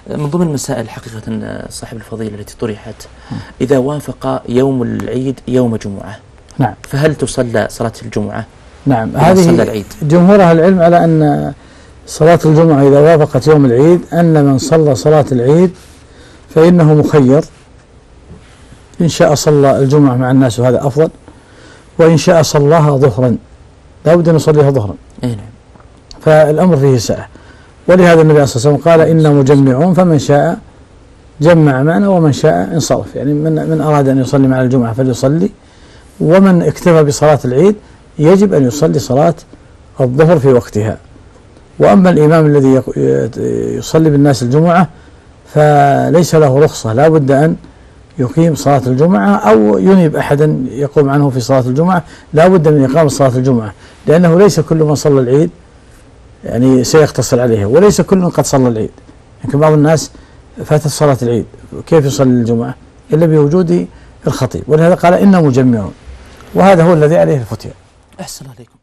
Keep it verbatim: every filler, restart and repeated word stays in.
من ضمن المسائل حقيقة صاحب الفضيلة التي طرحت، إذا وافق يوم العيد يوم جمعة، نعم، فهل تصلى صلاة الجمعة؟ نعم، هذه جمهور أهل العلم على أن صلاة الجمعة إذا وافقت يوم العيد، أن من صلى صلاة العيد فإنه مخير، إن شاء صلى الجمعة مع الناس وهذا أفضل، وإن شاء صلاها ظهرا لا بد أن يصليها ظهرا. أي نعم. فالأمر فيه سعة، ولهذا النبي صلى الله عليه وسلم قال إنا مجمعون فمن شاء جمع معنا ومن شاء انصرف، يعني من من أراد أن يصلي مع الجمعة فليصلي، ومن اكتفى بصلاة العيد يجب أن يصلي صلاة الظهر في وقتها. وأما الإمام الذي يصلي بالناس الجمعة فليس له رخصة، لا بد أن يقيم صلاة الجمعة أو ينيب أحدا يقوم عنه في صلاة الجمعة، لا بد من إقامة صلاة الجمعة، لأنه ليس كل من صلى العيد يعني سيقتصر عليها، وليس كل من قد صلى العيد. يمكن بعض الناس فاتت صلاة العيد كيف يصلي الجمعة إلا بوجود الخطيب، ولهذا قال إنا مجمعون، وهذا هو الذي عليه الفتيا. أحسن عليكم.